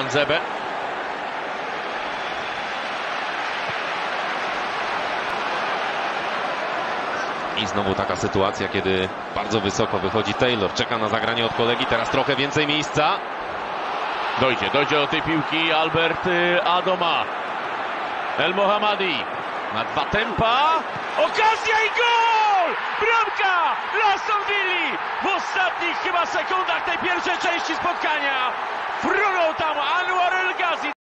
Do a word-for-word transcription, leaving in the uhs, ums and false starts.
Nzebe. I znowu taka sytuacja, kiedy bardzo wysoko wychodzi Taylor. Czeka na zagranie od kolegi. Teraz trochę więcej miejsca. Dojdzie, dojdzie do tej piłki Albert Adoma. El Mohammadi. Ma dwa tempa. Okazja i gol! Bramka dla Aston Villi! W ostatnich chyba sekundach tej pierwszej części spotkania frunął tam Anwar El Ghazi.